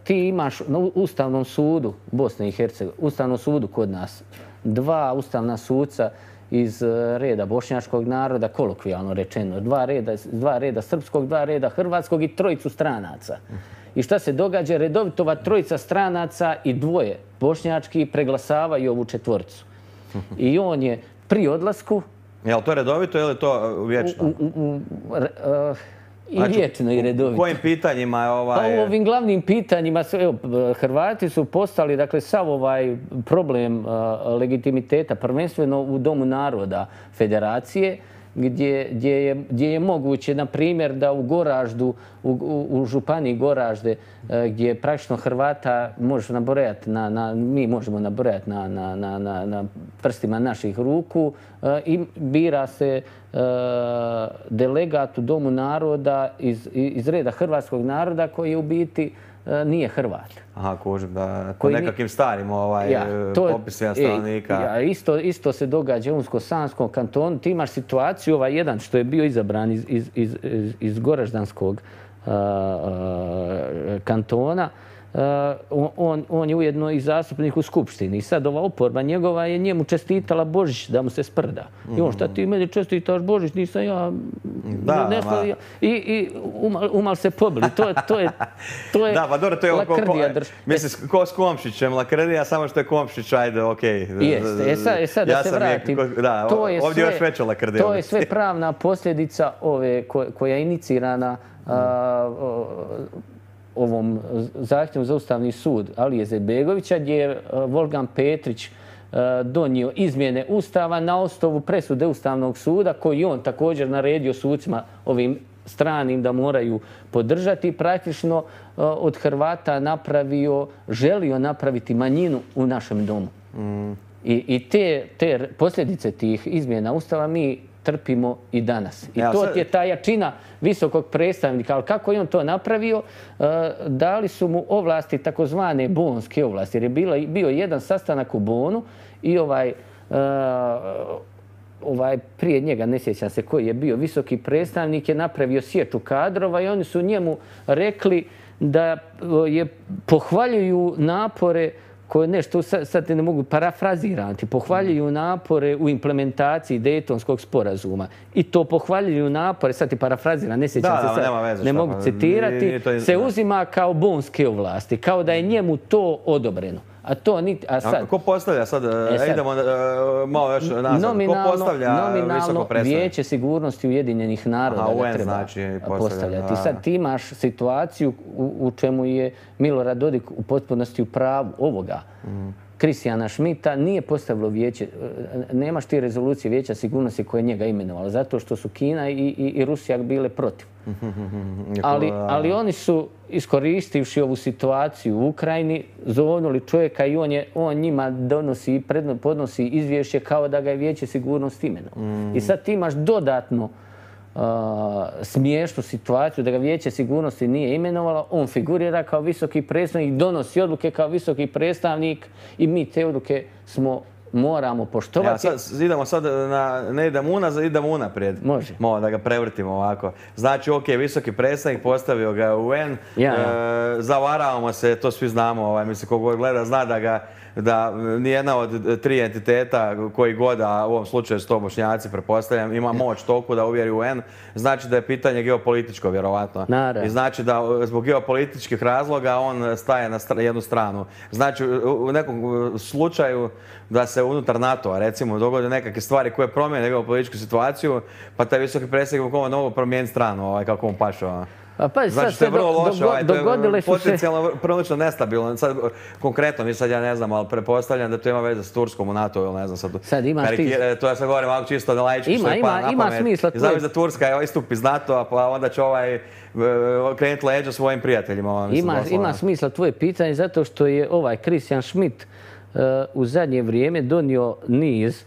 ti imaš na Ustavnom sudu Bosne i Hercegovine, Ustavnom sudu kod nas, 2 ustavna suca iz reda bošnjačkog naroda, kolokvijalno rečeno, 2 reda srpskog, 2 reda hrvatskog i 3 stranaca. I šta se događa? Redovito ova 3 stranaca i 2 bošnjački preglasavaju ovu 4. I on je pri odlasku... Je li to redovito ili je to vječno? I vječno i redovito. U kojim pitanjima je Pa u ovim glavnim pitanjima, Hrvati su postali, dakle, sav ovaj problem legitimiteta, prvenstveno u Domu naroda Federacije, gdje je moguće, na primjer, da u Goraždu, u županiji Goražde, gdje praktično Hrvata možeš nabrojati, mi možemo nabrojati na prstima naših ruku, i bira se delegat u Domu naroda iz reda hrvatskog naroda koji je u biti nije Hrvat. Aha, kužim, da po nekakvim starim popisima stanovnika. Isto se događa u Unsko-Sanskom kantonu. Ti imaš situaciju, ovaj jedan što je bio izabran iz Goraždanskog kantona, on je ujedno i zastupnik u Skupštini. I sad ova oporba njegova je njemu čestitala Božić da mu se sprda. I on, šta ti meni čestitaš Božić, nisam ja... I umal se pobili. To je da, pa dobro, to je lakrdija. Mislim, ko s Komšićem, lakrdija, samo što je Komšić, ajde, okej. Jeste, sad da se vratim. Da, ovdje je još veća lakrdija. To je sve pravna posljedica ove koja je inicirana ovom zahtjevom za Ustavni sud Alije Izetbegovića, gdje je Volgan Petrić donio izmjene Ustava na osnovu presude Ustavnog suda, koji on također naredio sucima ovim stranim da moraju podržati, praktično od Hrvata želio napraviti manjinu u našem domu. I te posljedice tih izmjena Ustava mi trpimo i danas. I to je ta jačina visokog predstavnika. Ali kako je on to napravio? Dali su mu ovlasti, takozvane bonske ovlasti. Jer je bio jedan sastanak u Bonu i prije njega, ne sjećam se koji je bio visoki predstavnik, je napravio sječu kadrova i oni su njemu rekli da pohvaljuju napore koje nešto, sad ne mogu parafrazirati, pohvaljuju napore u implementaciji Dejtonskog sporazuma. I to pohvaljuju napore, sad ti parafraziram, ne sjećam se sad, ne mogu citirati, se uzima kao bonske ovlasti, kao da je njemu to odobreno. A to niti... Ko postavlja sad? Idemo malo još nazad. Ko postavlja visoko nominalno predstavnik? Vijeće sigurnosti Ujedinjenih naroda ga treba postavljati. Sad ti imaš situaciju u čemu je Milorad Dodik u potpunosti u pravu ovoga. Kristijana Šmita nije postavilo vijeće, nemaš ti rezolucije Vijeća sigurnosti koje je njega imenovalo, zato što su Kina i Rusija bile protiv. Ali oni su, iskoristivši ovu situaciju u Ukrajini, zovnuli čovjeka i on njima podnosi izvješće kao da ga je Vijeće sigurnosti imenovalo. I sad ti imaš dodatno smiješnu situaciju da ga Vijeće sigurnosti nije imenovalo, on figurira kao visoki predstavnik, donosi odluke kao visoki predstavnik i mi te odluke moramo poštovati. Idemo sad, ne idemo unazad, idemo unaprijed. Može. Malo da ga prevrtimo ovako. Znači, ok, visoki predstavnik, postavio ga u UN, zavaravamo se, to svi znamo, mislim, kogo gleda zna da nijedna od 3 entiteta koji god, a u ovom slučaju su to Bošnjaci, pretpostavljam, ima moć toliko da uvjeri UN, znači da je pitanje geopolitičko, vjerovatno. I znači da zbog geopolitičkih razloga on staje na jednu stranu. Znači, u nekom slučaju da se unutar NATO-a, recimo, dogode nekakve stvari koje promijene geopolitičku situaciju, pa taj visoki predstavnik mogu promijeniti stranu, kako mu paše. Znači, to je vrlo loše, to je potencijalno prilično nestabilno. Sad, konkretno, ja ne znam, ali pretpostavljam da to ima veze s Turskom u NATO, ili ne znam sad. Sad imaš ti... To ja sad govorim malo čisto da laički što je pa na pamet. Ima smisla. I znam da Turska istupi iz NATO-a, pa onda će krenuti leđa svojim prijateljima. Ima smisla tvoje pitanje, zato što je Kristijan Šmit u zadnje vrijeme donio niz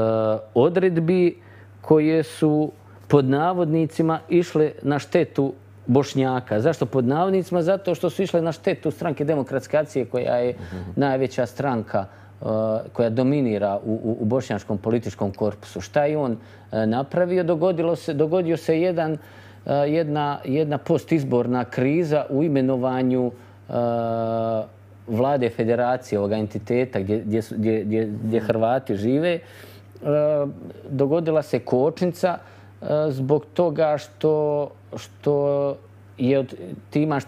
odredbi koje su pod navodnicima išle na štetu Bošnjaka. Zašto pod navodnicima? Zato što su išle na štetu Stranke demokratske akcije, koja je najveća stranka koja dominira u bošnjačkom političkom korpusu. Šta je on napravio? Dogodio se jedna postizborna kriza u imenovanju vlade federacije, ovoga entiteta gdje Hrvati žive, dogodila se kočnica zbog toga što ti imaš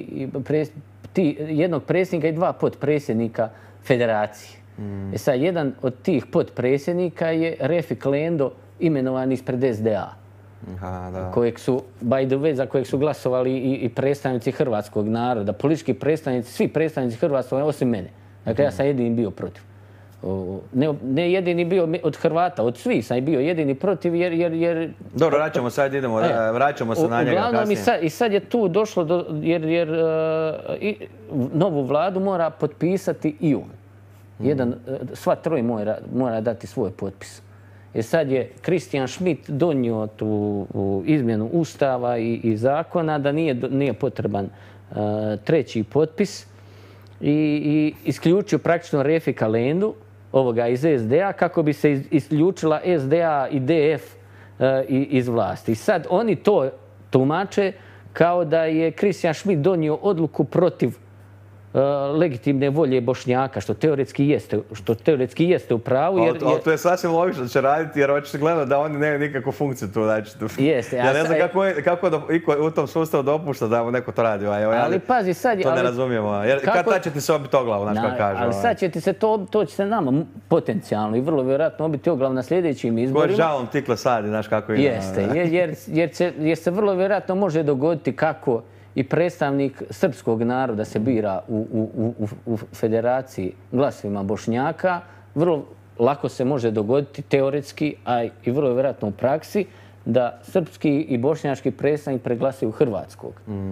jednog predsjednika i dva potpredsjednika federacije. Sad, jedan od tih potpredsjednika je Refik Lendo, imenovan ispred SDA. Kojeg su, by the way, za kojeg su glasovali i predstavnici hrvatskog naroda, politički predstavnici, svi predstavnici hrvatskog, osim mene. Dakle, ja sam jedini bio protiv. Ne jedini bio od Hrvata, od svih sam bio jedini protiv jer... Dobro, vraćamo se na njega kasnije. I sad je tu došlo jer novu vladu mora potpisati i on. Sva troje mora dati svoj potpis. Jer sad je Christian Schmidt donio tu izmjenu ustava i zakona da nije potreban treći potpis i isključio praktično Refika Lendu, ovoga iz SDA, kako bi se isključila SDA i DF iz vlasti. I sad oni to tumače kao da je Christian Schmidt donio odluku protiv legitimne volje Bošnjaka, što teoretski jeste u pravu. Ali to je sasvim logično da će raditi, jer očigledno da oni nemaju nikakvu funkciju tu. Ja ne znam kako u tom sustavu dopušta da neko to radi. Ali pazi sad... To ne razumijemo. Jer kad će ti se obiti o glavu, znaš kako kažu. Ali sad će ti se to će se nama potencijalno i vrlo vjerojatno obiti o glavu na sljedećim izborima. Koji žalom tikle sadi, znaš kako ide. Jeste, jer se vrlo vjerojatno može dogoditi kako i predstavnik srpskog naroda se bira u federaciji glasovima Bošnjaka, vrlo lako se može dogoditi teoretski, a i vrlo vjerojatno u praksi, da srpski i bošnjački predstavnik preglasaju hrvatskog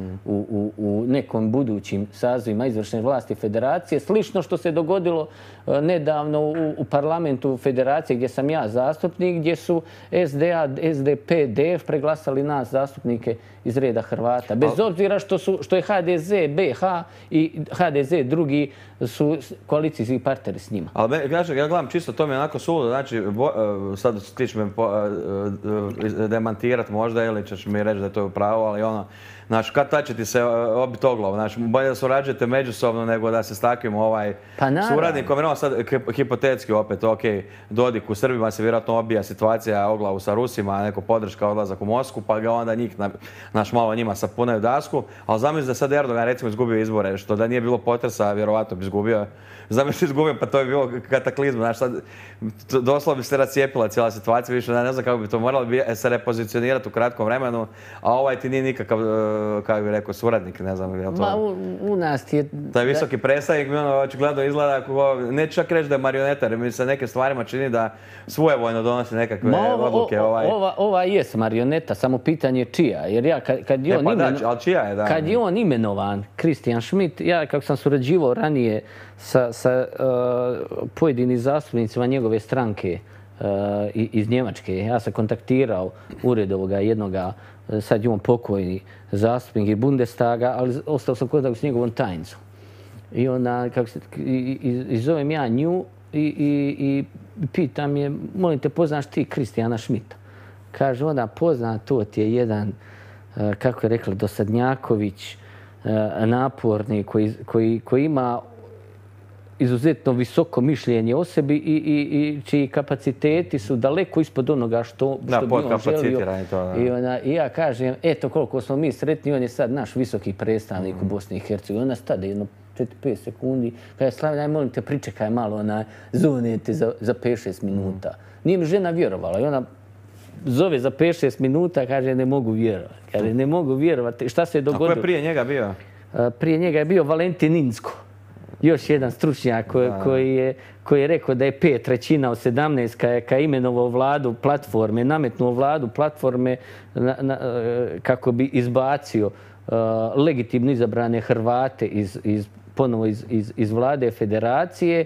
u nekom budućim sazivima izvršne vlasti federacije. Slično što se dogodilo nedavno u parlamentu federacije gdje sam ja zastupnik, gdje su SDA, SDP, DF preglasali nas zastupnike iz reda Hrvata. Bez obzira što je HDZ, BH i HDZ drugi su koalicijski partneri s njima. Ali ja gledam čisto, to mi je onako suludo. Znači, sad ti ćeš me demantirati možda ili ćeš mi reći da je to upravo, ali ono, znači, kad će ti se obiti o glavu? Znači, bolje da surađujete međusobno nego da se s takvim suradnikom. Jer sad, hipotetski opet, ok, Dodik u Srbima se vjerojatno obija situacija o glavu sa Rusima, neko podrška, odlazak u Moskvu, pa ga onda njih, naš malo njima sapunaju dasku. Ali zamisli da sad Erdogan recimo izgubio izbore, što da nije bilo potresa, vjerovatno bi izgubio. Zamisli izgubio, pa to je bilo kataklizma. Znači, sad, doslovno bi se rascijepila cijela situacija, više ne znam kako bi to moralo se repozicionirati u kratkom vremenu, a ovaj ti nije nikakav, kako bih rekao, suradnik, ne znam je li to... Ma u nas ti je... Taj visoki predstavnik mi očigledno izgleda, neću čak reći da je marioneta, jer mi se neke stvarima čini da svojevojno donosi nekakve odluke. Ova jest marioneta, samo pitanje čija. Jer ja kad je on imenovan, Christian Schmidt, ja kako sam surađivao ranije sa pojedinim zastupnicima njegove stranke iz Njemačke, ja sam kontaktirao ured ovoga jednoga, sad je on pokojni zastupnik iz Bundestaga, ali ostao sam kontakt s njegovom tajnicom. I onda, i zovem ja nju i pitam je, molim te, poznaš ti Christiana Schmidta? Kaže ona, pozna, to ti je jedan, kako je rekla, dosadnjaković, naporni, koji ima izuzetno visoko mišljenje o sebi i čiji kapaciteti su daleko ispod onoga što bi on želio. I ja kažem, eto koliko smo mi sretni, on je sad naš visoki predstavnik u Bosni i Hercegovini. Ona stade jedno 4-5 sekundi, kada je Slavlja, molim te, pričekaj malo, zovnite za 5-6 minuta. Nije mi žena vjerovala i ona zove za 5-6 minuta, kaže, ne mogu vjerovati. Kaže, ne mogu vjerovati. Šta se je dogodilo? A ko je prije njega bio? Prije njega je bio Valentin Inzko. Još jedan stručnjak koji je rekao da je 5/3 od 17 kada je imenovao vladu platforme, nametnuo vladu platforme kako bi izbacio legitimno izabrane Hrvate ponovo iz vlade federacije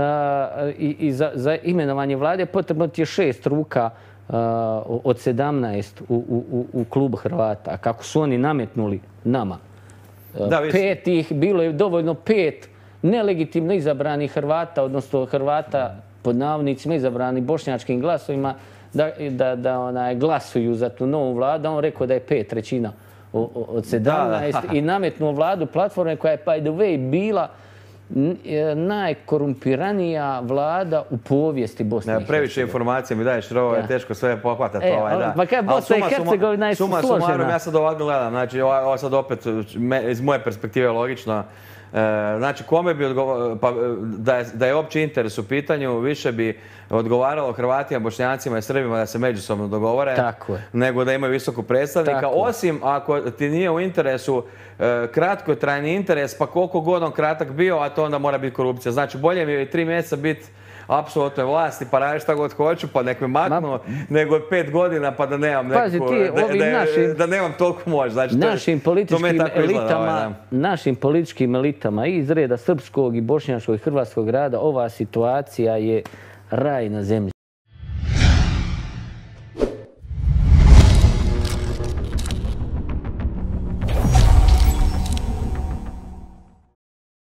i za imenovanje vlade potrebno ti je 6 ruka od 17 u klubu Hrvata. A kako su oni nametnuli nama 5 ih, bilo je dovoljno 5 nelegitimno izabranih Hrvata, odnosno Hrvata pod navodnicima izabrani bošnjačkim glasovima, da glasuju za tu novu vladu. On rekao da je 5/3 od 17 i nametnuo vladu platforme koja je, by the way, bila najkorumpiranija vlada u povijesti Bosne i Hercegovine. Previše informacija mi daješ, ovo je teško sve pohvatati. Pa kaj Bosna i Hercegovina je složena. Suma sumarum, ja sad ovako gledam, znači ovo sad opet iz moje perspektive logično. Znači, kome bi da je opći interes u pitanju, više bi odgovaralo Hrvatima, Bošnjacima i Srbima da se međusobno dogovore, nego da imaju visokog predstavnika. Osim ako ti nije u interesu kratkotrajni interes, pa koliko god on kratak bio, a to onda mora biti korupcija. Znači, bolje mi je 3 mjeseca biti apsolutnoj vlasti, pa raditi šta god hoću, pa nek me maknu, nego 5 godina pa da nemam da nemam toliko moć. Našim političkim elitama i iz reda srpskog i bošnjačkog i hrvatskog rada ova situacija je raj na zemlji.